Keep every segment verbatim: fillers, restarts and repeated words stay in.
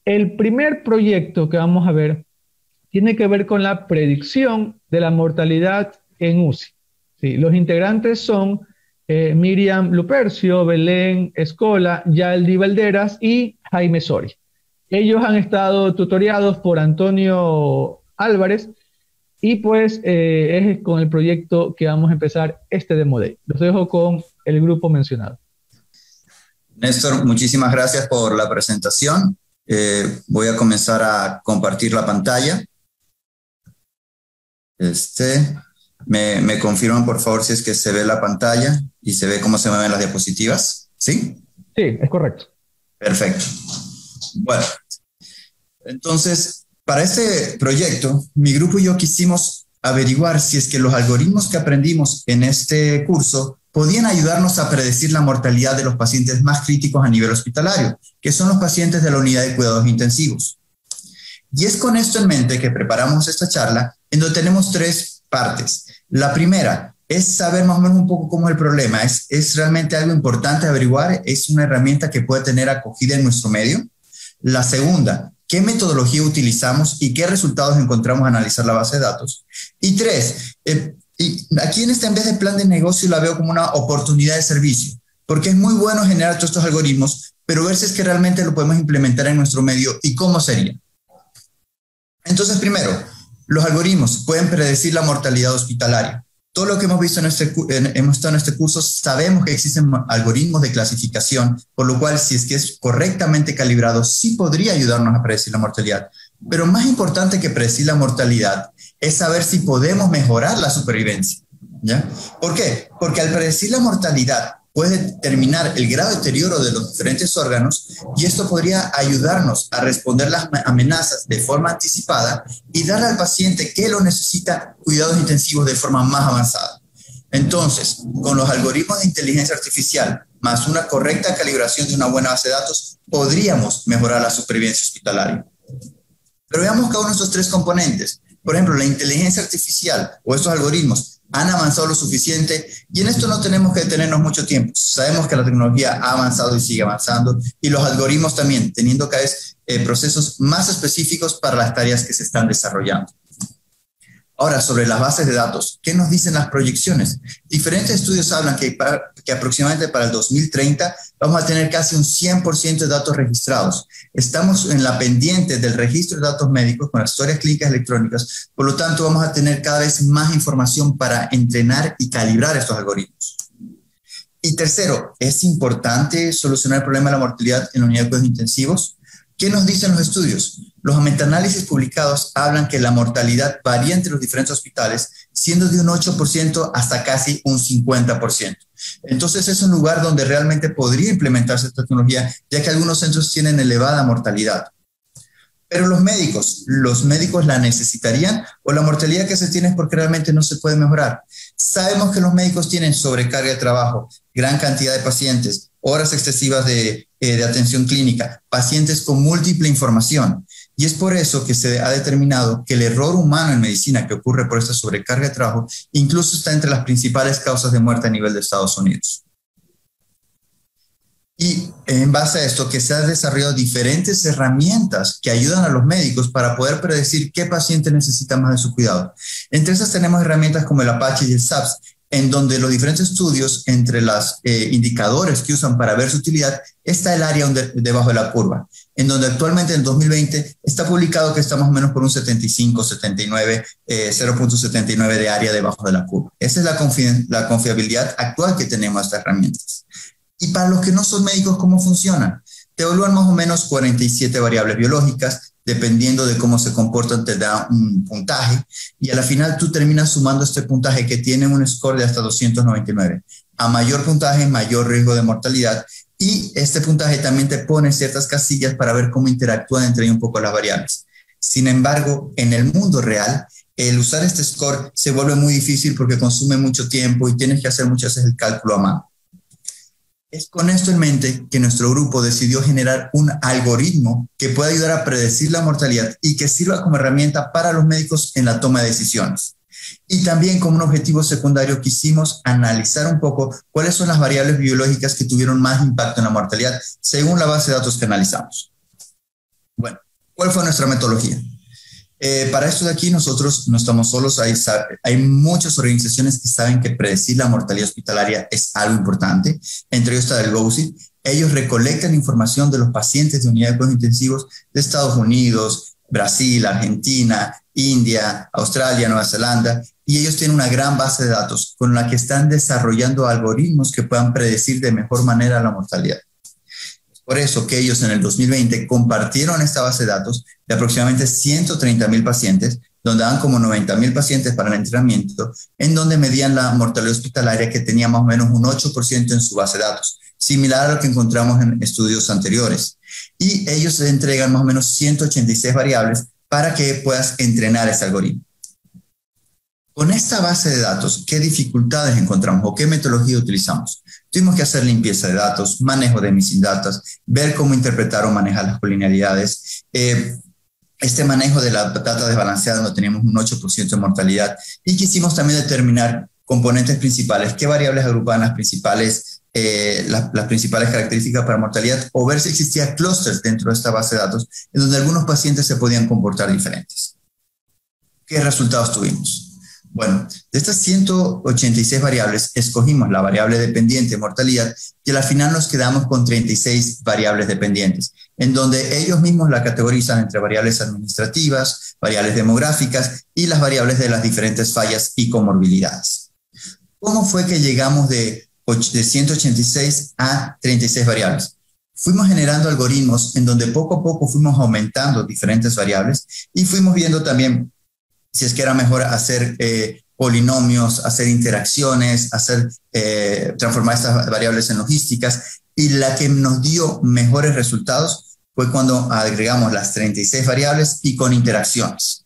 El primer proyecto que vamos a ver tiene que ver con la predicción de la mortalidad en U C I. Sí, los integrantes son eh, Miriam Lupercio, Belén Escola, Yaldi Valderas y Jaime Sori. Ellos han estado tutoriados por Antonio Álvarez y pues eh, es con el proyecto que vamos a empezar este Demo Day. Los dejo con el grupo mencionado. Néstor, muchísimas gracias por la presentación. Eh, voy a comenzar a compartir la pantalla. Este, me, me confirman, por favor, si es que se ve la pantalla y se ve cómo se mueven las diapositivas. ¿Sí? Sí, es correcto. Perfecto. Bueno, entonces, para este proyecto, mi grupo y yo quisimos averiguar si es que los algoritmos que aprendimos en este curso podían ayudarnos a predecir la mortalidad de los pacientes más críticos a nivel hospitalario, que son los pacientes de la unidad de cuidados intensivos. Y es con esto en mente que preparamos esta charla, en donde tenemos tres partes. La primera es saber más o menos un poco cómo es el problema. ¿Es, es realmente algo importante averiguar? ¿Es una herramienta que puede tener acogida en nuestro medio? La segunda, ¿qué metodología utilizamos y qué resultados encontramos al analizar la base de datos? Y tres, eh, y aquí en este, en vez de plan de negocio, la veo como una oportunidad de servicio, porque es muy bueno generar todos estos algoritmos, pero ver si es que realmente lo podemos implementar en nuestro medio y cómo sería. Entonces, primero, los algoritmos pueden predecir la mortalidad hospitalaria. Todo lo que hemos visto en este, en, hemos estado en este curso, sabemos que existen algoritmos de clasificación, por lo cual, si es que es correctamente calibrado, sí podría ayudarnos a predecir la mortalidad. Pero más importante que predecir la mortalidad es saber si podemos mejorar la supervivencia, ¿ya? ¿Por qué? Porque al predecir la mortalidad puede determinar el grado de deterioro de los diferentes órganos y esto podría ayudarnos a responder las amenazas de forma anticipada y darle al paciente que lo necesita cuidados intensivos de forma más avanzada. Entonces, con los algoritmos de inteligencia artificial más una correcta calibración de una buena base de datos, podríamos mejorar la supervivencia hospitalaria. Pero veamos cada uno de estos tres componentes. Por ejemplo, la inteligencia artificial o estos algoritmos han avanzado lo suficiente y en esto no tenemos que detenernos mucho tiempo. Sabemos que la tecnología ha avanzado y sigue avanzando y los algoritmos también, teniendo cada vez eh, procesos más específicos para las tareas que se están desarrollando. Ahora, sobre las bases de datos, ¿qué nos dicen las proyecciones? Diferentes estudios hablan que, para, que aproximadamente para el dos mil treinta vamos a tener casi un cien por ciento de datos registrados. Estamos en la pendiente del registro de datos médicos con las historias clínicas electrónicas, por lo tanto vamos a tener cada vez más información para entrenar y calibrar estos algoritmos. Y tercero, ¿es importante solucionar el problema de la mortalidad en la unidad de cuidados intensivos? ¿Qué nos dicen los estudios? Los metaanálisis publicados hablan que la mortalidad varía entre los diferentes hospitales, siendo de un ocho por ciento hasta casi un cincuenta por ciento. Entonces es un lugar donde realmente podría implementarse esta tecnología, ya que algunos centros tienen elevada mortalidad. Pero los médicos, ¿los médicos la necesitarían o la mortalidad que se tiene es porque realmente no se puede mejorar? Sabemos que los médicos tienen sobrecarga de trabajo, gran cantidad de pacientes, horas excesivas de, eh, de atención clínica, pacientes con múltiple información. Y es por eso que se ha determinado que el error humano en medicina que ocurre por esta sobrecarga de trabajo incluso está entre las principales causas de muerte a nivel de Estados Unidos. Y en base a esto que se han desarrollado diferentes herramientas que ayudan a los médicos para poder predecir qué paciente necesita más de su cuidado. Entre esas tenemos herramientas como el Apache y el S A P S, en donde los diferentes estudios entre los eh, indicadores que usan para ver su utilidad está el área donde, debajo de la curva, en donde actualmente en el dos mil veinte está publicado que está más o menos por un setenta y cinco, setenta y nueve, eh, cero punto setenta y nueve de área debajo de la curva. Esa es la, confi la confiabilidad actual que tenemos a estas herramientas. Y para los que no son médicos, ¿cómo funcionan? Te evalúan más o menos cuarenta y siete variables biológicas, dependiendo de cómo se comportan, te da un puntaje, y a la final tú terminas sumando este puntaje que tiene un score de hasta doscientos noventa y nueve. A mayor puntaje, mayor riesgo de mortalidad, y este puntaje también te pone ciertas casillas para ver cómo interactúan entre ellos un poco las variables. Sin embargo, en el mundo real, el usar este score se vuelve muy difícil porque consume mucho tiempo y tienes que hacer muchas veces el cálculo a mano. Es con esto en mente que nuestro grupo decidió generar un algoritmo que pueda ayudar a predecir la mortalidad y que sirva como herramienta para los médicos en la toma de decisiones. Y también como un objetivo secundario quisimos analizar un poco cuáles son las variables biológicas que tuvieron más impacto en la mortalidad según la base de datos que analizamos. Bueno, ¿cuál fue nuestra metodología? Eh, para esto de aquí nosotros no estamos solos, hay, hay muchas organizaciones que saben que predecir la mortalidad hospitalaria es algo importante, entre ellos está el GOSI. Ellos recolectan información de los pacientes de unidades de cuidados intensivos de Estados Unidos, Brasil, Argentina, India, Australia, Nueva Zelanda, y ellos tienen una gran base de datos con la que están desarrollando algoritmos que puedan predecir de mejor manera la mortalidad. Por eso que ellos en el dos mil veinte compartieron esta base de datos de aproximadamente ciento treinta mil pacientes, donde dan como noventa mil pacientes para el entrenamiento, en donde medían la mortalidad hospitalaria que tenía más o menos un ocho por ciento en su base de datos, similar a lo que encontramos en estudios anteriores. Y ellos entregan más o menos ciento ochenta y seis variables para que puedas entrenar ese algoritmo. Con esta base de datos, ¿qué dificultades encontramos o qué metodología utilizamos? Tuvimos que hacer limpieza de datos, manejo de missing data, ver cómo interpretar o manejar las colinealidades, eh, este manejo de la data desbalanceada donde teníamos un ocho por ciento de mortalidad, y quisimos también determinar componentes principales, qué variables agrupaban las principales, eh, las, las principales características para mortalidad, o ver si existía clústeres dentro de esta base de datos en donde algunos pacientes se podían comportar diferentes. ¿Qué resultados tuvimos? Bueno, de estas ciento ochenta y seis variables, escogimos la variable dependiente mortalidad y al final nos quedamos con treinta y seis variables dependientes, en donde ellos mismos la categorizan entre variables administrativas, variables demográficas y las variables de las diferentes fallas y comorbilidades. ¿Cómo fue que llegamos de, de ciento ochenta y seis a treinta y seis variables? Fuimos generando algoritmos en donde poco a poco fuimos aumentando diferentes variables y fuimos viendo también si es que era mejor hacer eh, polinomios, hacer interacciones, hacer, eh, transformar estas variables en logísticas, y la que nos dio mejores resultados fue cuando agregamos las treinta y seis variables y con interacciones.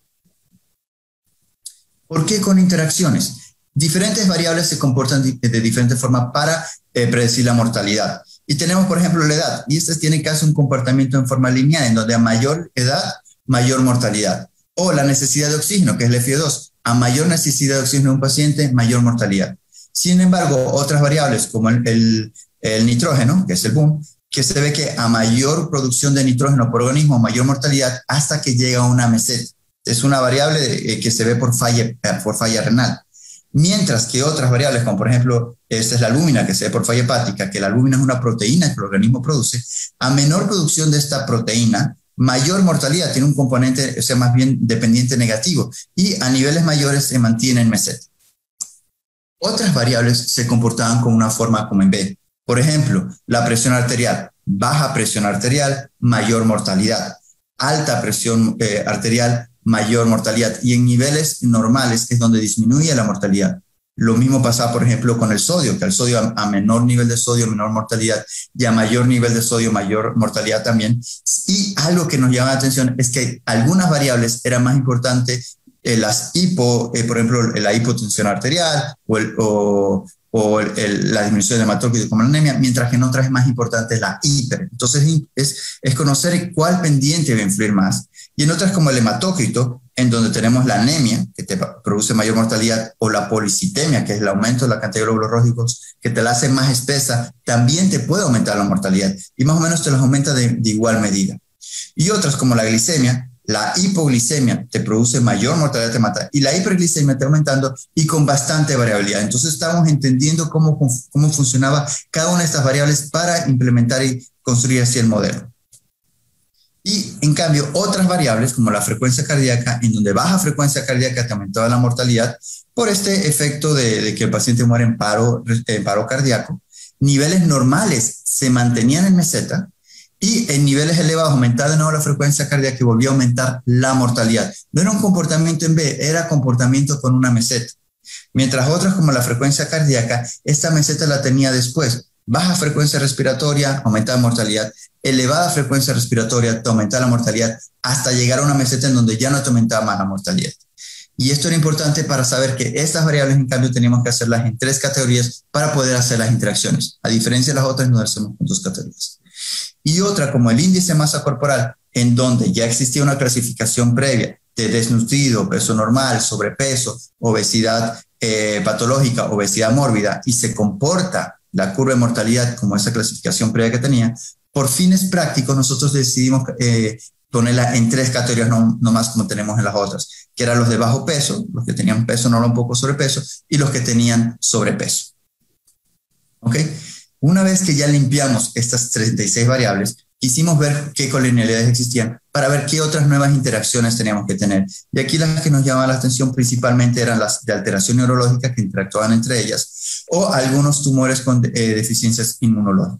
¿Por qué con interacciones? Diferentes variables se comportan de diferente forma para eh, predecir la mortalidad. Y tenemos, por ejemplo, la edad, y estas tienen casi un comportamiento en forma lineal, en donde a mayor edad, mayor mortalidad. O la necesidad de oxígeno, que es el F I O dos. A mayor necesidad de oxígeno de un paciente, mayor mortalidad. Sin embargo, otras variables como el, el, el nitrógeno, que es el B U M, que se ve que a mayor producción de nitrógeno por organismo, mayor mortalidad hasta que llega a una meseta. Es una variable eh, que se ve por falla, por falla renal. Mientras que otras variables, como por ejemplo, esta es la albúmina, que se ve por falla hepática, que la albúmina es una proteína que el organismo produce, a menor producción de esta proteína, mayor mortalidad, tiene un componente, o sea, más bien dependiente negativo, y a niveles mayores se mantiene en meseta. Otras variables se comportaban con una forma como en B. Por ejemplo, la presión arterial, baja presión arterial, mayor mortalidad. Alta presión eh, arterial, mayor mortalidad. Y en niveles normales es donde disminuye la mortalidad. Lo mismo pasa, por ejemplo, con el sodio, que el sodio a, a menor nivel de sodio, menor mortalidad, y a mayor nivel de sodio, mayor mortalidad también. Y algo que nos llama la atención es que algunas variables eran más importantes, eh, las hipo, eh, por ejemplo, la hipotensión arterial o, el, o, o el, el, la disminución de hematócrito como la anemia, mientras que en otras es más importante la hiper. Entonces es, es conocer cuál pendiente va a influir más. Y en otras como el hematócrito, en donde tenemos la anemia, que te produce mayor mortalidad, o la policitemia, que es el aumento de la cantidad de glóbulos rojos, que te la hace más espesa, también te puede aumentar la mortalidad, y más o menos te las aumenta de, de igual medida. Y otras como la glicemia, la hipoglicemia te produce mayor mortalidad, te mata, y la hiperglicemia está aumentando y con bastante variabilidad. Entonces estamos entendiendo cómo, cómo funcionaba cada una de estas variables para implementar y construir así el modelo. Y en cambio, otras variables como la frecuencia cardíaca, en donde baja frecuencia cardíaca te aumentaba la mortalidad por este efecto de, de que el paciente muere en paro, en paro cardíaco. Niveles normales se mantenían en meseta y en niveles elevados aumentaba de nuevo la frecuencia cardíaca y volvía a aumentar la mortalidad. No era un comportamiento en B, era comportamiento con una meseta. Mientras otras como la frecuencia cardíaca, esta meseta la tenía después. Baja frecuencia respiratoria, aumentaba mortalidad. Elevada frecuencia respiratoria, te aumentaba la mortalidad, hasta llegar a una meseta en donde ya no te aumentaba más la mortalidad. Y esto era importante para saber que estas variables, en cambio, teníamos que hacerlas en tres categorías para poder hacer las interacciones, a diferencia de las otras, no hacemos con dos categorías. Y otra, como el índice de masa corporal, en donde ya existía una clasificación previa de desnutrido, peso normal, sobrepeso, obesidad eh, patológica, obesidad mórbida, y se comporta la curva de mortalidad como esa clasificación previa que tenía. Por fines prácticos, nosotros decidimos eh, ponerla en tres categorías, no, no más como tenemos en las otras, que eran los de bajo peso, los que tenían peso normal, un poco sobrepeso, y los que tenían sobrepeso. ¿Ok? Una vez que ya limpiamos estas treinta y seis variables, quisimos ver qué colinealidades existían para ver qué otras nuevas interacciones teníamos que tener. Y aquí las que nos llamaban la atención principalmente eran las de alteración neurológica que interactuaban entre ellas o algunos tumores con eh, deficiencias inmunológicas.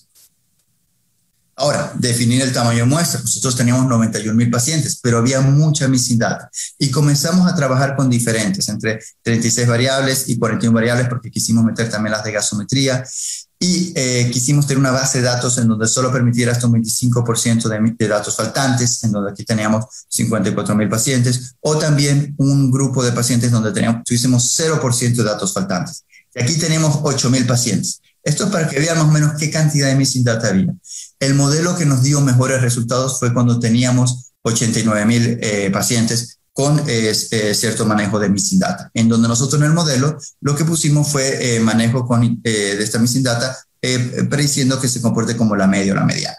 Ahora, definir el tamaño de muestra. Nosotros teníamos noventa y un mil pacientes, pero había mucha missing data. Y comenzamos a trabajar con diferentes, entre treinta y seis variables y cuarenta y una variables, porque quisimos meter también las de gasometría. Y eh, quisimos tener una base de datos en donde solo permitiera hasta un veinticinco por ciento de, de datos faltantes, en donde aquí teníamos cincuenta y cuatro mil pacientes, o también un grupo de pacientes donde teníamos, tuviésemos cero por ciento de datos faltantes. Y aquí tenemos ocho mil pacientes. Esto es para que vean más o menos qué cantidad de missing data había. El modelo que nos dio mejores resultados fue cuando teníamos ochenta y nueve mil eh, pacientes con eh, eh, cierto manejo de missing data, en donde nosotros en el modelo lo que pusimos fue eh, manejo con, eh, de esta missing data, eh, prediciendo que se comporte como la media o la mediana.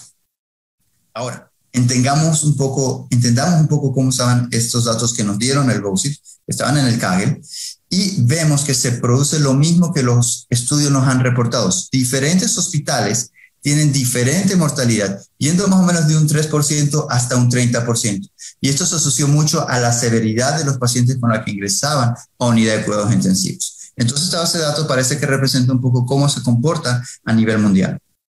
Ahora, entendamos un poco, entendamos un poco cómo estaban estos datos que nos dieron el GOSIP, estaban en el Kaggle, y vemos que se produce lo mismo que los estudios nos han reportado. Diferentes hospitales tienen diferente mortalidad, yendo más o menos de un tres por ciento hasta un treinta por ciento. Y esto se asoció mucho a la severidad de los pacientes con la que ingresaban a unidad de cuidados intensivos. Entonces, esta base de datos parece que representa un poco cómo se comporta a nivel mundial.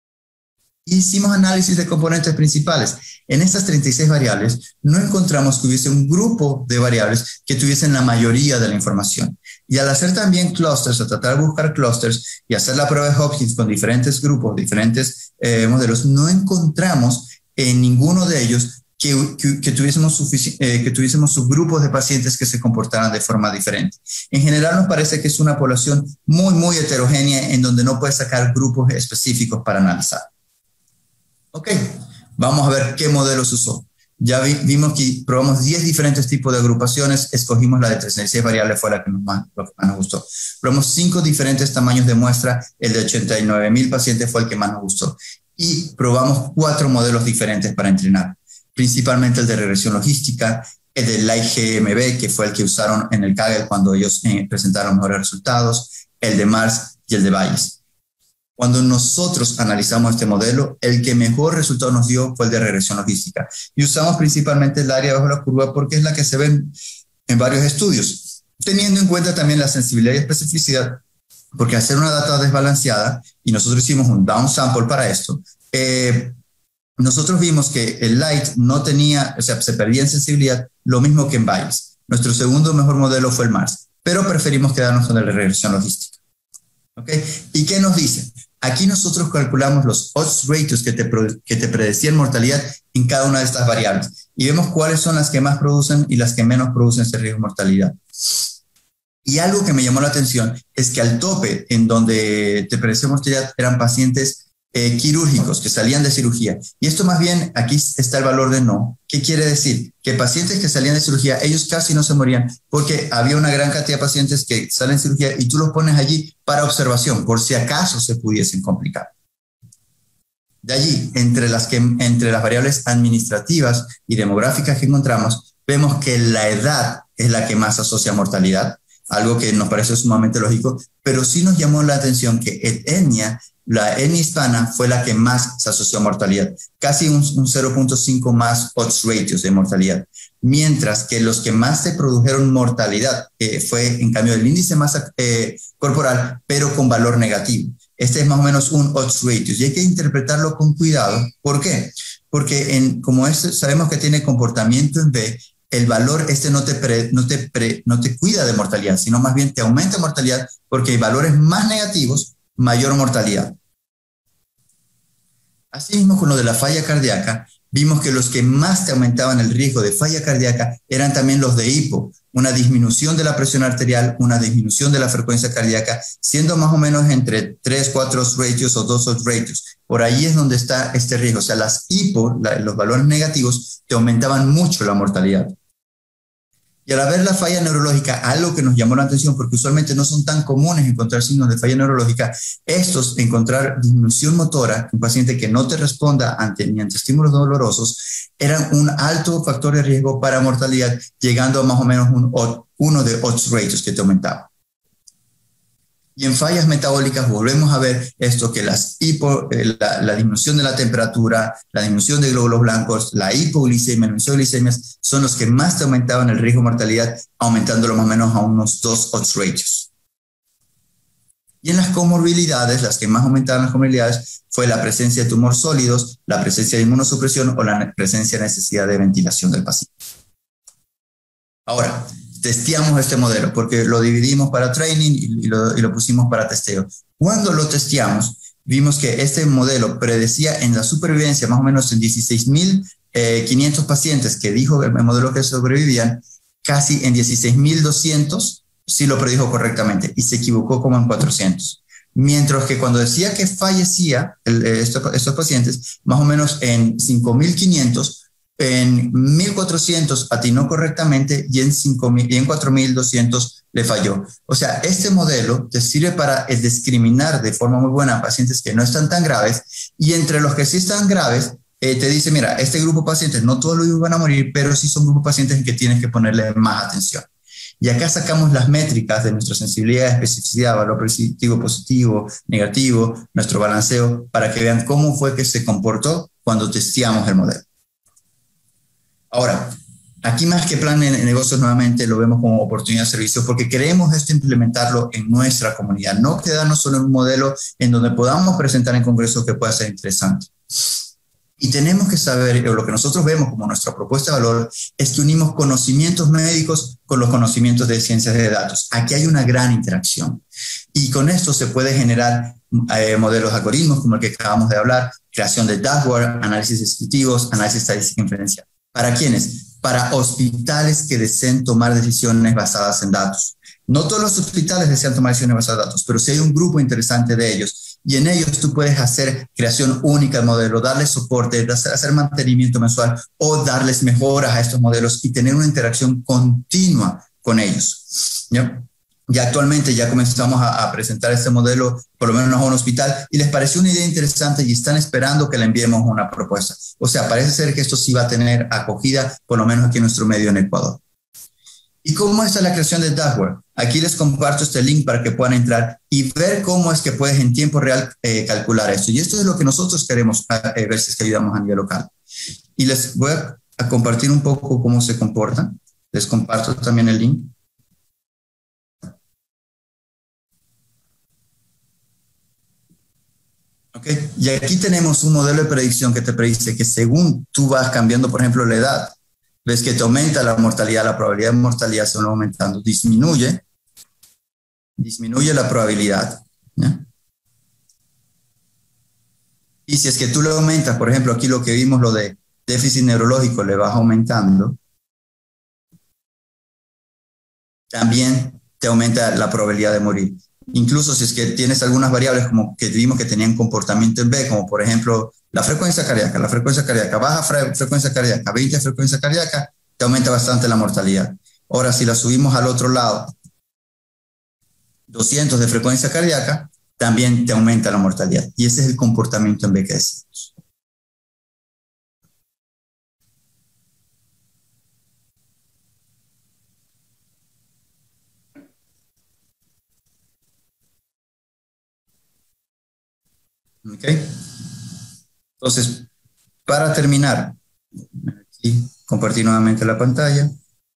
Hicimos análisis de componentes principales. En estas treinta y seis variables, no encontramos que hubiese un grupo de variables que tuviesen la mayoría de la información. Y al hacer también clusters, a tratar de buscar clusters y hacer la prueba de Hopkins con diferentes grupos, diferentes eh, modelos, no encontramos en ninguno de ellos que, que, que, tuviésemos eh, que tuviésemos subgrupos de pacientes que se comportaran de forma diferente. En general nos parece que es una población muy, muy heterogénea en donde no puede sacar grupos específicos para analizar. Ok, vamos a ver qué modelo se usó. Ya vi, vimos que probamos diez diferentes tipos de agrupaciones, escogimos la de treinta y seis variables, fue la que, nos más, lo que más nos gustó. Probamos cinco diferentes tamaños de muestra, el de ochenta y nueve mil pacientes fue el que más nos gustó. Y probamos cuatro modelos diferentes para entrenar, principalmente el de regresión logística, el del Light G M B, que fue el que usaron en el Kaggle cuando ellos eh, presentaron mejores resultados, el de Mars y el de Bayes. Cuando nosotros analizamos este modelo, el que mejor resultado nos dio fue el de regresión logística. Y usamos principalmente el área bajo la curva porque es la que se ve en, en varios estudios, teniendo en cuenta también la sensibilidad y especificidad, porque hacer una data desbalanceada, y nosotros hicimos un downsample para esto, eh, nosotros vimos que el Light no tenía, o sea, se perdía en sensibilidad, lo mismo que en Bayes. Nuestro segundo mejor modelo fue el Mars, pero preferimos quedarnos con el de regresión logística. ¿Okay? ¿Y qué nos dice? Aquí nosotros calculamos los odds ratios que te, que te predecían mortalidad en cada una de estas variables y vemos cuáles son las que más producen y las que menos producen ese riesgo de mortalidad. Y algo que me llamó la atención es que al tope, en donde te predecía mortalidad, eran pacientes eh, quirúrgicos que salían de cirugía. Y esto más bien, aquí está el valor de no. ¿Qué quiere decir? Que pacientes que salían de cirugía, ellos casi no se morían porque había una gran cantidad de pacientes que salen de cirugía y tú los pones allí para observación, por si acaso se pudiesen complicar. De allí, entre las, que, entre las variables administrativas y demográficas que encontramos, vemos que la edad es la que más asocia a mortalidad, algo que nos parece sumamente lógico, pero sí nos llamó la atención que etnia, la etnia hispana, fue la que más se asoció a mortalidad, casi un, un cero punto cinco más odds ratios de mortalidad, mientras que los que más se produjeron mortalidad eh, fue en cambio el índice masa eh, corporal, pero con valor negativo. Este es más o menos un odds ratios y hay que interpretarlo con cuidado. ¿Por qué? Porque en, como este, sabemos que tiene comportamiento en B, el valor este no te, pre, no, te pre, no te cuida de mortalidad, sino más bien te aumenta mortalidad porque hay valores más negativos, mayor mortalidad. Asimismo, con lo de la falla cardíaca, vimos que los que más te aumentaban el riesgo de falla cardíaca eran también los de hipo, una disminución de la presión arterial, una disminución de la frecuencia cardíaca, siendo más o menos entre tres, cuatro odds ratios o dos odds ratios. Por ahí es donde está este riesgo. O sea, las hipo, la, los valores negativos, te aumentaban mucho la mortalidad. Y al ver la falla neurológica, algo que nos llamó la atención, porque usualmente no son tan comunes encontrar signos de falla neurológica, estos, encontrar disminución motora, un paciente que no te responda ante, ni ante estímulos dolorosos, eran un alto factor de riesgo para mortalidad, llegando a más o menos un, uno de odds ratios que te aumentaba. Y en fallas metabólicas volvemos a ver esto, que las hipo, eh, la, la disminución de la temperatura, la disminución de glóbulos blancos, la hipoglicemia, la glicemias, son los que más te aumentaban el riesgo de mortalidad, aumentándolo más o menos a unos dos odds ratios. Y en las comorbilidades, las que más aumentaban las comorbilidades fue la presencia de tumores sólidos, la presencia de inmunosupresión o la presencia de necesidad de ventilación del paciente. Ahora, testeamos este modelo porque lo dividimos para training y lo, y lo pusimos para testeo. Cuando lo testeamos, vimos que este modelo predecía en la supervivencia más o menos en dieciséis mil quinientos pacientes que dijo el modelo que sobrevivían, casi en dieciséis mil doscientos sí lo predijo correctamente y se equivocó como en cuatrocientos. Mientras que cuando decía que fallecía el, estos, estos pacientes, más o menos en cinco mil quinientos, en mil cuatrocientos atinó correctamente y en, cinco mil, y en cuatro mil doscientos le falló. O sea, este modelo te sirve para discriminar de forma muy buena a pacientes que no están tan graves, y entre los que sí están graves, eh, te dice, mira, este grupo de pacientes no todos los van a morir, pero sí son grupos de pacientes en que tienes que ponerle más atención. Y acá sacamos las métricas de nuestra sensibilidad, especificidad, valor predictivo positivo, negativo, nuestro balanceo, para que vean cómo fue que se comportó cuando testeamos el modelo. Ahora, aquí más que plan de negocios nuevamente lo vemos como oportunidad de servicio porque queremos esto implementarlo en nuestra comunidad, no quedarnos solo en un modelo en donde podamos presentar en congresos que pueda ser interesante. Y tenemos que saber, o lo que nosotros vemos como nuestra propuesta de valor, es que unimos conocimientos médicos con los conocimientos de ciencias de datos. Aquí hay una gran interacción. Y con esto se puede generar eh, modelos de algoritmos como el que acabamos de hablar, creación de dashboard, análisis descriptivos, análisis estadística inferencial. ¿Para quiénes? Para hospitales que deseen tomar decisiones basadas en datos. No todos los hospitales desean tomar decisiones basadas en datos, pero sí hay un grupo interesante de ellos. Y en ellos tú puedes hacer creación única del modelo, darles soporte, hacer mantenimiento mensual o darles mejoras a estos modelos y tener una interacción continua con ellos. ¿Ya? Y actualmente ya comenzamos a, a presentar este modelo, por lo menos a un hospital, y les pareció una idea interesante y están esperando que le enviemos una propuesta. O sea, parece ser que esto sí va a tener acogida, por lo menos aquí en nuestro medio en Ecuador. ¿Y cómo está la creación del dashboard? Aquí les comparto este link para que puedan entrar y ver cómo es que puedes en tiempo real eh, calcular esto. Y esto es lo que nosotros queremos eh, ver si es que ayudamos a nivel local. Y les voy a, a compartir un poco cómo se comportan. Les comparto también el link. Okay. Y aquí tenemos un modelo de predicción que te predice que según tú vas cambiando, por ejemplo, la edad, ves que te aumenta la mortalidad, la probabilidad de mortalidad se va aumentando, disminuye, disminuye la probabilidad, ¿ya? Y si es que tú le aumentas, por ejemplo, aquí lo que vimos, lo de déficit neurológico, le vas aumentando, también te aumenta la probabilidad de morir. Incluso si es que tienes algunas variables como que vimos que tenían comportamiento en B, como por ejemplo la frecuencia cardíaca, la frecuencia cardíaca, baja fre frecuencia cardíaca, veinte frecuencia cardíaca, te aumenta bastante la mortalidad. Ahora, si la subimos al otro lado, doscientos de frecuencia cardíaca, también te aumenta la mortalidad. Y ese es el comportamiento en B que decimos. ¿Ok? Entonces, para terminar, aquí, compartir nuevamente la pantalla.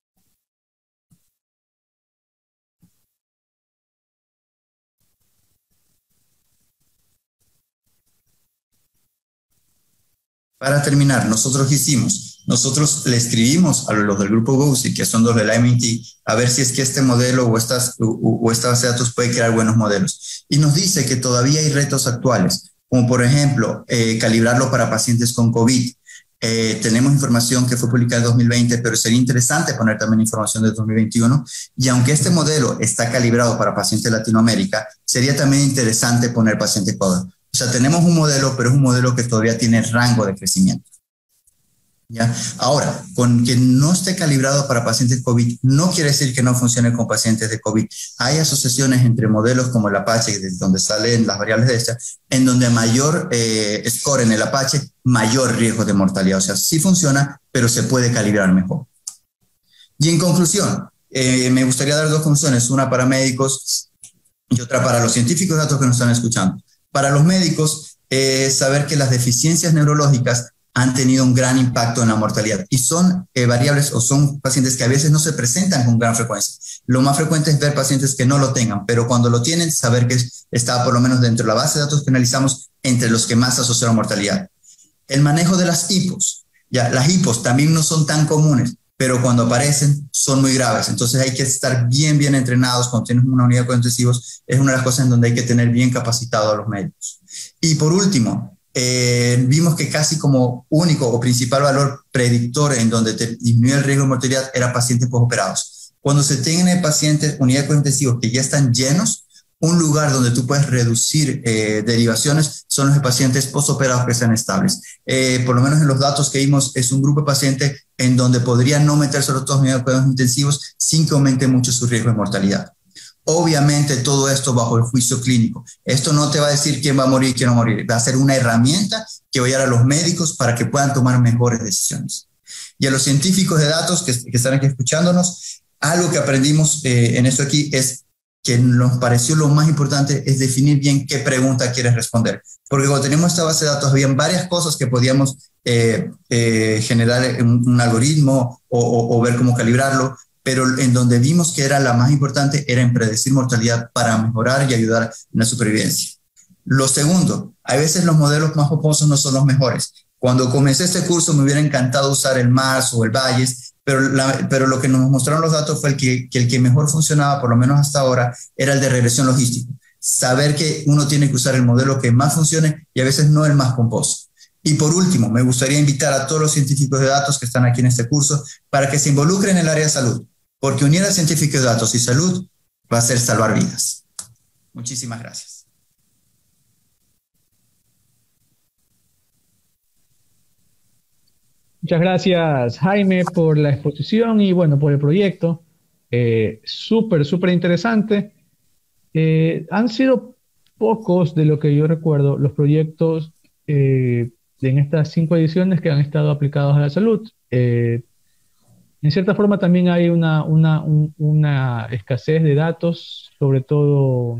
Para terminar, nosotros ¿qué hicimos? Nosotros le escribimos a los del grupo GOSI, que son los del M I T, a ver si es que este modelo o, estas, o, o esta base de datos puede crear buenos modelos. Y nos dice que todavía hay retos actuales, como por ejemplo, eh, calibrarlo para pacientes con COVID. Eh, tenemos información que fue publicada en dos mil veinte, pero sería interesante poner también información de dos mil veintiuno. Y aunque este modelo está calibrado para pacientes de Latinoamérica, sería también interesante poner paciente Ecuador. O sea, tenemos un modelo, pero es un modelo que todavía tiene rango de crecimiento. ¿Ya? Ahora, con que no esté calibrado para pacientes COVID, no quiere decir que no funcione con pacientes de COVID. Hay asociaciones entre modelos como el Apache, de donde salen las variables de esta, en donde mayor eh, score en el Apache, mayor riesgo de mortalidad. O sea, sí funciona, pero se puede calibrar mejor. Y en conclusión, eh, me gustaría dar dos conclusiones, una para médicos y otra para los científicos de datos que nos están escuchando. Para los médicos, eh, saber que las deficiencias neurológicas han tenido un gran impacto en la mortalidad y son eh, variables o son pacientes que a veces no se presentan con gran frecuencia. Lo más frecuente es ver pacientes que no lo tengan, pero cuando lo tienen, saber que está por lo menos dentro de la base de datos que analizamos entre los que más asocian mortalidad. El manejo de las hipos. Ya, las hipos también no son tan comunes, pero cuando aparecen son muy graves. Entonces hay que estar bien, bien entrenados. Cuando tienes una unidad de cuidados intensivos, es una de las cosas en donde hay que tener bien capacitado a los médicos. Y por último, eh, vimos que casi como único o principal valor predictor en donde te disminuye el riesgo de mortalidad era pacientes postoperados. Cuando se tienen pacientes, unidades de cuidados intensivos que ya están llenos, un lugar donde tú puedes reducir eh, derivaciones son los pacientes postoperados que sean estables. Eh, por lo menos en los datos que vimos, es un grupo de pacientes en donde podrían no meter sobre todo unidades de cuidados intensivos sin que aumente mucho su riesgo de mortalidad. Obviamente todo esto bajo el juicio clínico. Esto no te va a decir quién va a morir y quién no va a morir. Va a ser una herramienta que va a ayudar a los médicos para que puedan tomar mejores decisiones. Y a los científicos de datos que, que están aquí escuchándonos, algo que aprendimos eh, en esto aquí es que nos pareció lo más importante es definir bien qué pregunta quieres responder. Porque cuando tenemos esta base de datos, habían varias cosas que podíamos eh, eh, generar un, un algoritmo o, o, o ver cómo calibrarlo, pero en donde vimos que era la más importante era en predecir mortalidad para mejorar y ayudar en la supervivencia. Lo segundo, a veces los modelos más populosos no son los mejores. Cuando comencé este curso me hubiera encantado usar el Mars o el Bayes, pero, la, pero lo que nos mostraron los datos fue el que, que el que mejor funcionaba, por lo menos hasta ahora, era el de regresión logística. Saber que uno tiene que usar el modelo que más funcione y a veces no el más pomposo. Y por último, me gustaría invitar a todos los científicos de datos que están aquí en este curso para que se involucren en el área de salud, porque unir a científicos de datos y salud va a ser salvar vidas. Muchísimas gracias. Muchas gracias, Jaime, por la exposición y bueno, por el proyecto. Eh, súper, súper interesante. Eh, han sido pocos, de lo que yo recuerdo, los proyectos eh, en estas cinco ediciones que han estado aplicados a la salud. Eh, en cierta forma también hay una, una, un- una escasez de datos, sobre todo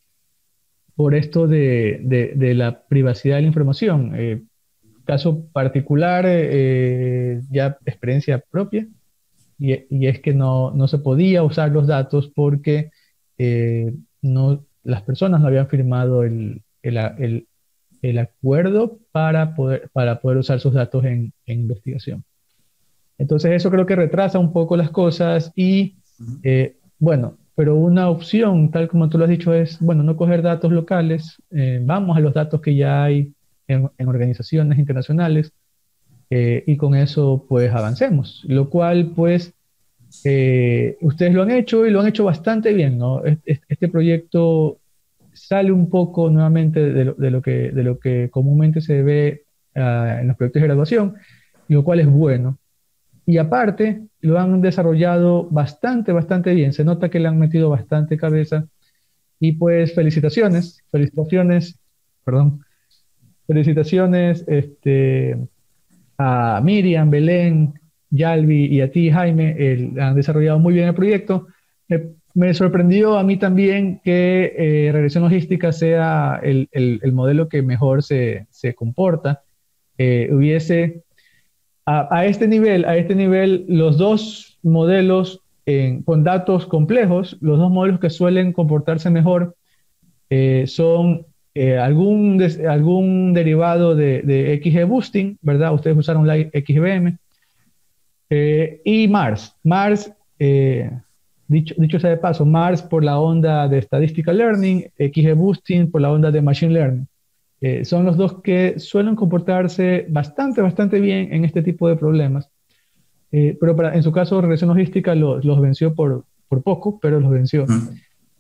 por esto de, de- de la privacidad de la información. Eh, caso particular, eh, ya experiencia propia, y, y es que no, no se podía usar los datos porque eh, no, las personas no habían firmado el, el, el- el acuerdo para poder, para poder usar sus datos en, en investigación. Entonces eso creo que retrasa un poco las cosas y eh, bueno, pero una opción, tal como tú lo has dicho, es, bueno, no coger datos locales, eh, vamos a los datos que ya hay en, en organizaciones internacionales eh, y con eso pues avancemos, lo cual pues eh, ustedes lo han hecho y lo han hecho bastante bien, ¿no? Es- es- Este proyecto sale un poco nuevamente de lo, de lo que, de lo que comúnmente se ve ah, en los proyectos de graduación, lo cual es bueno. Y aparte, lo han desarrollado bastante, bastante bien. Se nota que le han metido bastante cabeza. Y pues felicitaciones, felicitaciones, perdón, felicitaciones este, a Miriam, Belén, Yalvi y a ti, Jaime. El- han desarrollado muy bien el proyecto. Me, me sorprendió a mí también que eh, regresión logística sea el, el- el modelo que mejor se, se comporta. Eh, hubiese a, a este nivel, a este nivel, los dos modelos en- con datos complejos, los dos modelos que suelen comportarse mejor eh, son eh, algún, des- algún derivado de, de X G boosting, ¿verdad? Ustedes usaron la X G B M. Eh, y Mars. Mars, eh, dicho, dicho sea de paso, Mars por la onda de Statistical Learning, X G boosting por la onda de Machine Learning. Eh, son los dos que suelen comportarse bastante, bastante bien en este tipo de problemas. Eh, pero para, en su caso, regresión logística los, los venció por, por poco, pero los venció. Mm.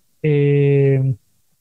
Eh,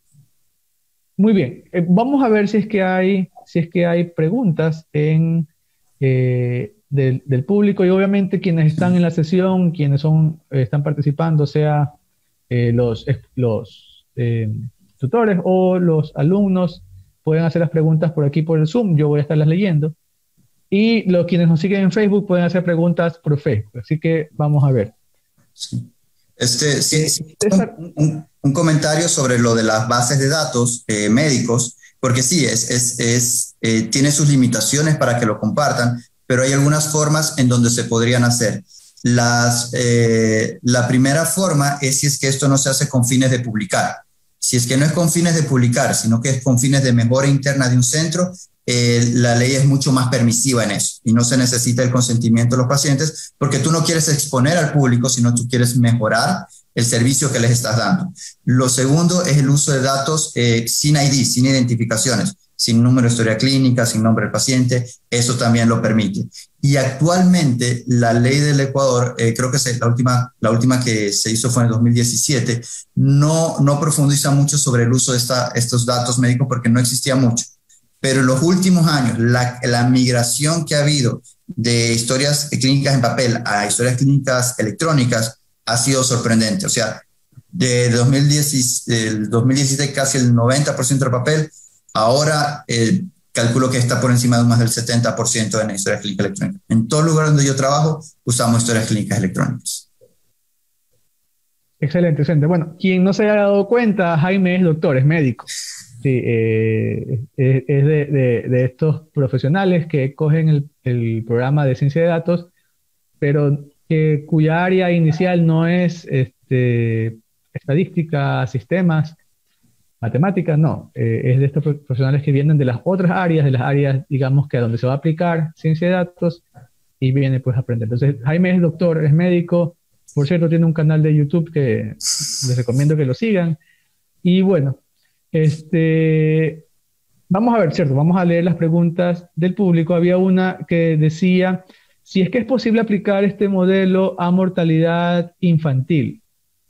muy bien. Eh, vamos a ver si es que hay, si es que hay preguntas en, eh, del, del público y obviamente quienes están en la sesión, quienes son, eh, están participando, sea eh, los, los eh, tutores o los alumnos, pueden hacer las preguntas por aquí por el Zoom, yo voy a estarlas leyendo. Y los quienes nos siguen en Facebook pueden hacer preguntas por Facebook. Así que vamos a ver. Sí. Este, sí, Eh, sí, César, un, un- un comentario sobre lo de las bases de datos eh, médicos, porque sí, es, es, es, eh, tiene sus limitaciones para que lo compartan, pero hay algunas formas en donde se podrían hacer. Las, eh, la primera forma es si es que esto no se hace con fines de publicar. Si es que no es con fines de publicar, sino que es con fines de mejora interna de un centro, eh, la ley es mucho más permisiva en eso y no se necesita el consentimiento de los pacientes porque tú no quieres exponer al público, sino tú quieres mejorar el servicio que les estás dando. Lo segundo es el uso de datos eh, sin I D, sin identificaciones, sin número de historia clínica, sin nombre del paciente, eso también lo permite. Y actualmente la ley del Ecuador, eh, creo que se, la, última, la última que se hizo fue en el dos mil diecisiete, no, no profundiza mucho sobre el uso de esta, estos datos médicos porque no existía mucho. Pero en los últimos años, la, la migración que ha habido de historias clínicas en papel a historias clínicas electrónicas ha sido sorprendente. O sea, de dos mil diez, del dos mil diecisiete casi el noventa por ciento del papel, ahora eh, calculo que está por encima de más del setenta por ciento en historias clínicas electrónicas. En todo lugar donde yo trabajo, usamos historias clínicas electrónicas. excelente, excelente. Bueno, quien no se haya dado cuenta, Jaime es doctor, es médico. Sí, eh, es, es de, de- de estos profesionales que cogen el, el programa de ciencia de datos, pero que, cuya área inicial no es este, estadística, sistemas, matemáticas, no. Eh, es de estos pro- profesionales que vienen de las otras áreas, de las áreas, digamos, que a donde se va a aplicar ciencia de datos y viene pues a aprender. Entonces, Jaime es doctor, es médico, por cierto, tiene un canal de YouTube que les recomiendo que lo sigan. Y bueno, este, vamos a ver, ¿cierto? Vamos a leer las preguntas del público. Había una que decía, si es que es posible aplicar este modelo a mortalidad infantil.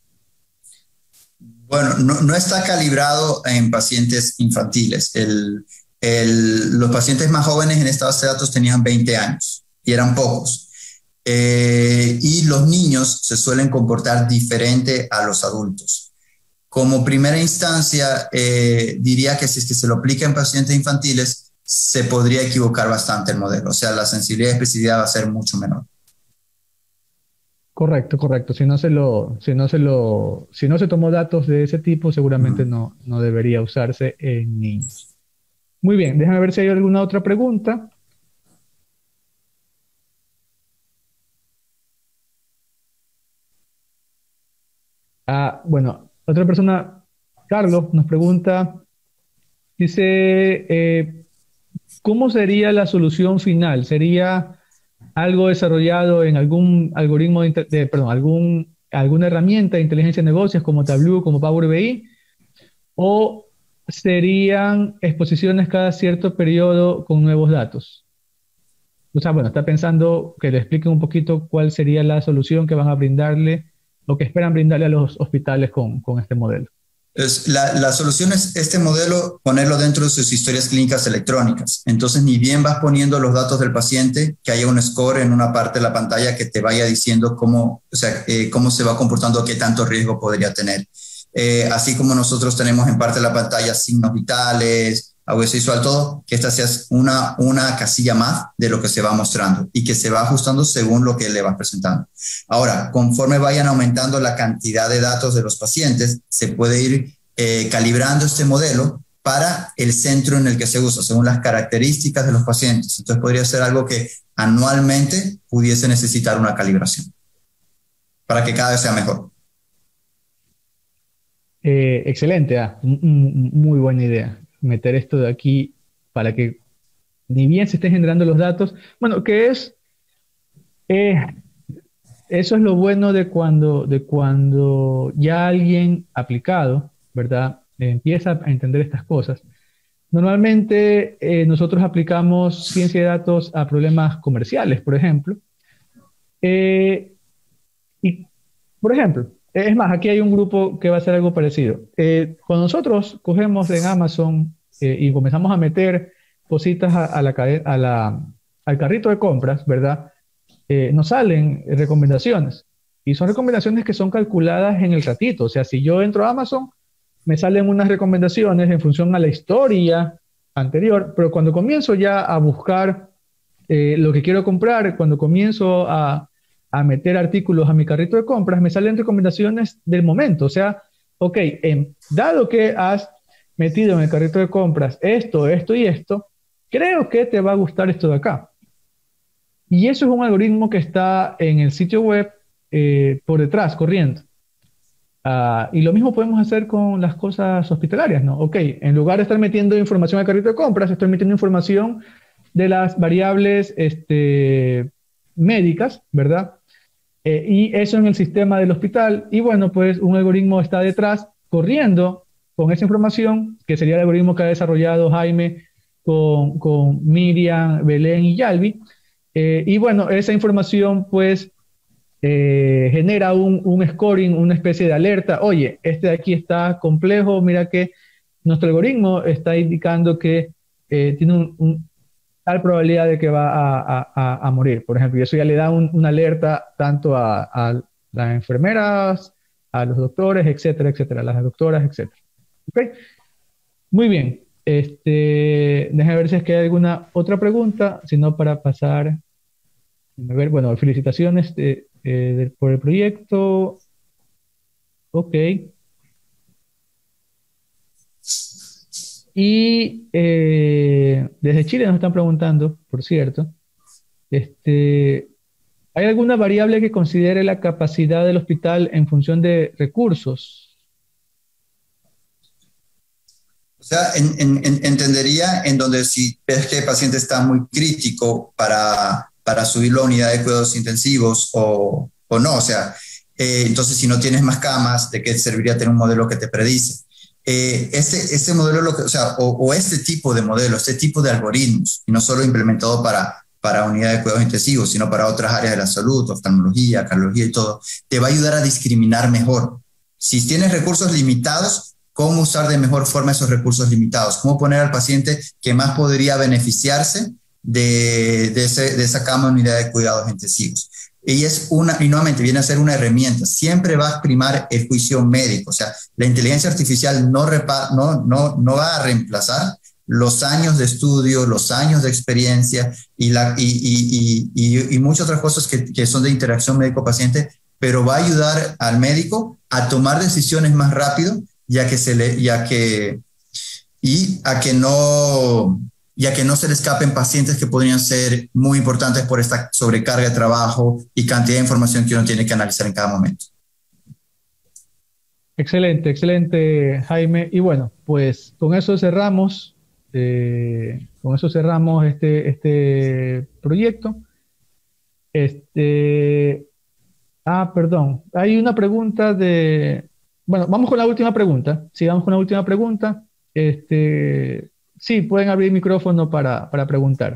Bueno, no, no está calibrado en pacientes infantiles. El, el, los pacientes más jóvenes en esta base de datos tenían veinte años y eran pocos. Eh, y los niños se suelen comportar diferente a los adultos. Como primera instancia, eh, diría que si es que se lo aplica en pacientes infantiles, se podría equivocar bastante el modelo. O sea, la sensibilidad y especificidad va a ser mucho menor. Correcto, correcto. Si no se lo, si no se lo, si no se tomó datos de ese tipo, seguramente Mm. no, no debería usarse en niños. Muy bien, déjame ver si hay alguna otra pregunta. Ah, bueno, otra persona, Carlos, nos pregunta, dice, eh, ¿cómo sería la solución final? ¿Sería algo desarrollado en algún algoritmo de, inte- de- perdón, algún, alguna herramienta de inteligencia de negocios como Tableau, como Power B I? ¿O serían exposiciones cada cierto periodo con nuevos datos? O sea, bueno, está pensando que le expliquen un poquito cuál sería la solución que van a brindarle o que esperan brindarle a los hospitales con, con este modelo. Es, la, la solución es este modelo, ponerlo dentro de sus historias clínicas electrónicas. Entonces, ni bien vas poniendo los datos del paciente, que haya un score en una parte de la pantalla que te vaya diciendo cómo, o sea, eh, cómo se va comportando, qué tanto riesgo podría tener. Eh, así como nosotros tenemos en parte de la pantalla signos vitales, agudeza visual, todo, que esta sea una, una casilla más de lo que se va mostrando y que se va ajustando según lo que le vas presentando. Ahora, conforme vayan aumentando la cantidad de datos de los pacientes, se puede ir eh, calibrando este modelo para el centro en el que se usa, según las características de los pacientes. Entonces, podría ser algo que anualmente pudiese necesitar una calibración para que cada vez sea mejor. Eh, excelente, ah, m- m- muy buena idea. Meter esto de aquí para que ni bien se estén generando los datos. Bueno, que es, eh, eso es lo bueno de cuando, de cuando ya alguien aplicado, ¿verdad? Eh, empieza a entender estas cosas. Normalmente eh, nosotros aplicamos ciencia de datos a problemas comerciales, por ejemplo. Eh, y, por ejemplo, es más, aquí hay un grupo que va a hacer algo parecido. Eh, cuando nosotros cogemos en Amazon eh, y comenzamos a meter cositas a, a la, cade- a la, a al carrito de compras, ¿verdad? Eh, nos salen recomendaciones. Y son recomendaciones que son calculadas en el ratito. O sea, si yo entro a Amazon, me salen unas recomendaciones en función a la historia anterior, pero cuando comienzo ya a buscar eh, lo que quiero comprar, cuando comienzo a, a meter artículos a mi carrito de compras, me salen recomendaciones del momento. O sea, ok, eh, dado que has metido en el carrito de compras esto, esto y esto, creo que te va a gustar esto de acá. Y eso es un algoritmo que está en el sitio web eh, por detrás, corriendo. Uh, y lo mismo podemos hacer con las cosas hospitalarias, ¿no? Ok, en lugar de estar metiendo información al carrito de compras, estoy metiendo información de las variables este, médicas, ¿verdad? Eh, y eso en el sistema del hospital. Y bueno, pues un algoritmo está detrás corriendo con esa información, que sería el algoritmo que ha desarrollado Jaime con, con Miriam, Belén y Yalvi. Eh, y bueno, esa información pues eh, genera un, un scoring, una especie de alerta. Oye, este de aquí está complejo, mira que nuestro algoritmo está indicando que eh, tiene un, un tal probabilidad de que va a, a, a morir, por ejemplo. Y eso ya le da un, una alerta tanto a, a las enfermeras, a los doctores, etcétera, etcétera, a las doctoras, etcétera. ¿Okay? Muy bien. Este, déjame ver si es que hay alguna otra pregunta, si no para pasar, a ver, bueno, felicitaciones de, eh, de, por el proyecto. Ok. Y eh, desde Chile nos están preguntando, por cierto, este, ¿hay alguna variable que considere la capacidad del hospital en función de recursos? O sea, en, en, en, entendería en donde si ves que el paciente está muy crítico para, para subirlo a unidad de cuidados intensivos o, o no, o sea, eh, entonces si no tienes más camas, ¿de qué serviría tener un modelo que te predice? Eh, este, este modelo, lo que, o sea, o, o este tipo de modelo, este tipo de algoritmos, y no solo implementado para, para unidad de cuidados intensivos, sino para otras áreas de la salud, oftalmología, cardiología y todo, te va a ayudar a discriminar mejor. Si tienes recursos limitados, cómo usar de mejor forma esos recursos limitados, cómo poner al paciente que más podría beneficiarse de, de, ese, de esa cama de unidad de cuidados intensivos. Y es una, y nuevamente viene a ser una herramienta, siempre va a primar el juicio médico, o sea, la inteligencia artificial no, repa, no, no, no va a reemplazar los años de estudio, los años de experiencia y, la, y, y, y, y, y muchas otras cosas que, que son de interacción médico-paciente, pero va a ayudar al médico a tomar decisiones más rápido, ya que se le, ya que, y a que no, ya que no se le escapen pacientes que podrían ser muy importantes por esta sobrecarga de trabajo y cantidad de información que uno tiene que analizar en cada momento. Excelente, excelente, Jaime. Y bueno, pues con eso cerramos, eh, con eso cerramos este, este proyecto. Este, ah, perdón, hay una pregunta de... Bueno, vamos con la última pregunta. Sigamos con la última pregunta. Este, sí, pueden abrir el micrófono para, para preguntar.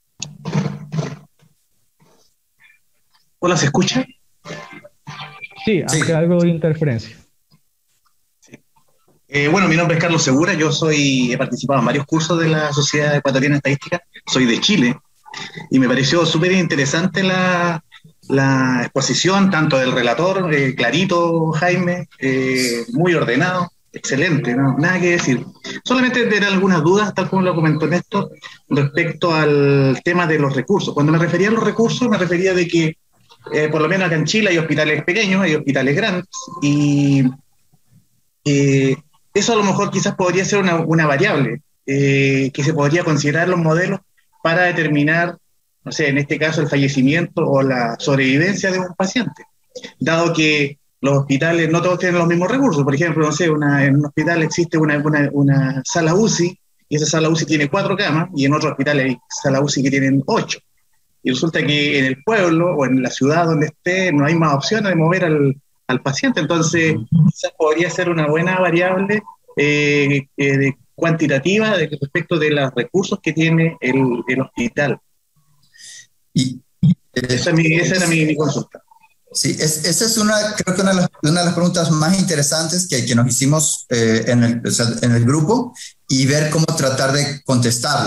Hola, ¿se escucha? Sí, aunque sí. Algo de interferencia. Sí. Eh, bueno, mi nombre es Carlos Segura. Yo soy, he participado en varios cursos de la Sociedad Ecuatoriana de Estadística. Soy de Chile y me pareció súper interesante la... la exposición, tanto del relator, eh, clarito, Jaime, eh, muy ordenado, excelente, ¿no? Nada que decir. Solamente tener algunas dudas, tal como lo comentó Néstor, respecto al tema de los recursos. Cuando me refería a los recursos, me refería de que, eh, por lo menos acá en Chile hay hospitales pequeños, hay hospitales grandes, y eh, eso a lo mejor quizás podría ser una, una variable eh, que se podría considerar en los modelos para determinar, no sé, en este caso el fallecimiento o la sobrevivencia de un paciente, dado que los hospitales no todos tienen los mismos recursos. Por ejemplo, no sé, una, en un hospital existe una, una, una sala U C I y esa sala U C I tiene cuatro camas y en otro hospital hay sala U C I que tienen ocho. Y resulta que en el pueblo o en la ciudad donde esté no hay más opciones de mover al, al paciente. Entonces, quizás podría ser una buena variable eh, eh, de, cuantitativa de, respecto de los recursos que tiene el, el hospital. Y, eh, esa, es mi, esa era mi, mi consulta. Sí, es, esa es una, creo que una de las, una de las preguntas más interesantes que, que nos hicimos eh, en, el, o sea, en el grupo y ver cómo tratar de contestarla.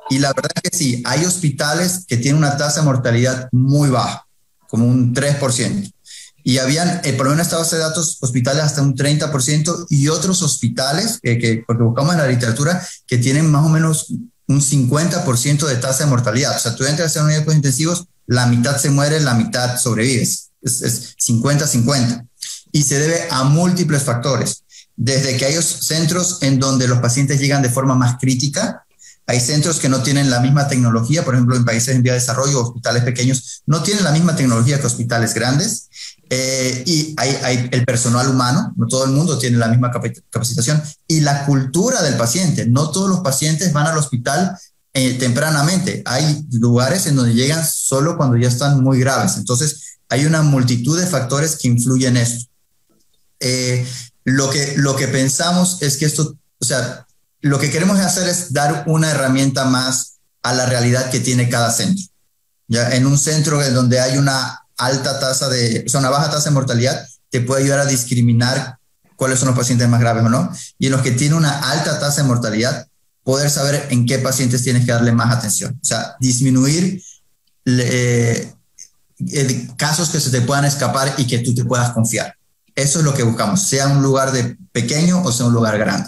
Y la verdad es que sí, hay hospitales que tienen una tasa de mortalidad muy baja, como un tres por ciento. Y habían, eh, por lo menos en esta base de datos, hospitales hasta un treinta por ciento y otros hospitales, eh, que, porque buscamos en la literatura, que tienen más o menos un cincuenta por ciento de tasa de mortalidad. O sea, tú entras a una unidad de cuidados intensivos, la mitad se muere, la mitad sobrevives. Es, es cincuenta cincuenta. Y se debe a múltiples factores. Desde que hay centros en donde los pacientes llegan de forma más crítica, hay centros que no tienen la misma tecnología, por ejemplo, en países en vía de desarrollo, hospitales pequeños no tienen la misma tecnología que hospitales grandes, eh, y hay, hay el personal humano, no todo el mundo tiene la misma capacitación, y la cultura del paciente, no todos los pacientes van al hospital eh, tempranamente, hay lugares en donde llegan solo cuando ya están muy graves, entonces hay una multitud de factores que influyen en esto. Eh, lo, que, lo que pensamos es que esto, o sea, lo que queremos hacer es dar una herramienta más a la realidad que tiene cada centro. Ya en un centro donde hay una alta tasa de, o sea, una baja tasa de mortalidad, te puede ayudar a discriminar cuáles son los pacientes más graves o no. Y en los que tienen una alta tasa de mortalidad, poder saber en qué pacientes tienes que darle más atención. O sea, disminuir eh, eh, casos que se te puedan escapar y que tú te puedas confiar. Eso es lo que buscamos, sea un lugar de pequeño o sea un lugar grande.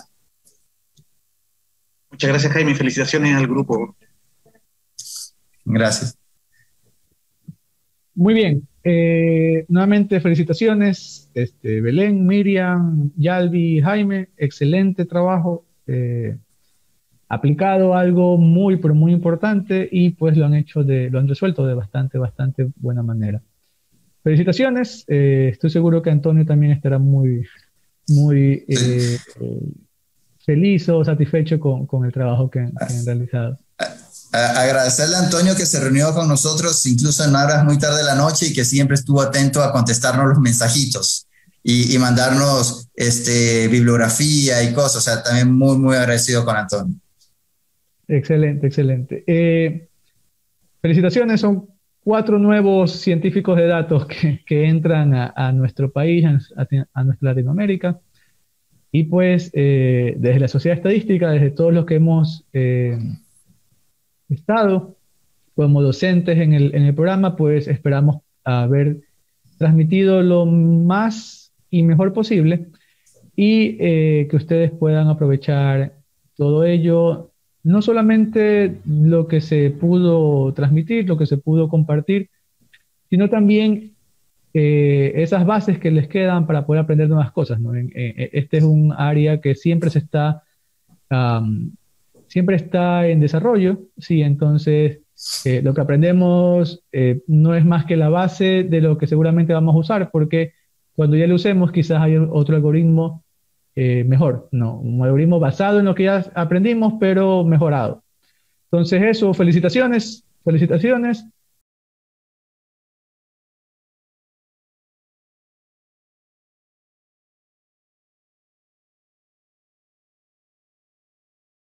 Muchas gracias, Jaime. Felicitaciones al grupo. Gracias. Muy bien. Eh, nuevamente, felicitaciones. Este, Belén, Miriam, Yalvi, Jaime. Excelente trabajo. Eh, aplicado algo muy, pero muy importante y pues lo han hecho de, lo han resuelto de bastante, bastante buena manera. Felicitaciones. Eh, estoy seguro que Antonio también estará muy, muy eh, eh, feliz o satisfecho con, con el trabajo que, que han realizado. Agradecerle a Antonio que se reunió con nosotros incluso en horas muy tarde de la noche y que siempre estuvo atento a contestarnos los mensajitos y, y mandarnos este, bibliografía y cosas. O sea, también muy, muy agradecido con Antonio. Excelente, excelente. Eh, felicitaciones, son cuatro nuevos científicos de datos que, que entran a, a nuestro país, a, a nuestra Latinoamérica. Y pues eh, desde la Sociedad Estadística, desde todos los que hemos eh, estado como docentes en el, en el programa, pues esperamos haber transmitido lo más y mejor posible y eh, que ustedes puedan aprovechar todo ello, no solamente lo que se pudo transmitir, lo que se pudo compartir, sino también Eh, esas bases que les quedan para poder aprender nuevas cosas, ¿no? En, en, este es un área que siempre se está, um, siempre está en desarrollo, sí, entonces eh, lo que aprendemos eh, no es más que la base de lo que seguramente vamos a usar, porque cuando ya lo usemos quizás hay otro algoritmo eh, mejor, ¿no? Un algoritmo basado en lo que ya aprendimos, pero mejorado. Entonces eso, felicitaciones, felicitaciones.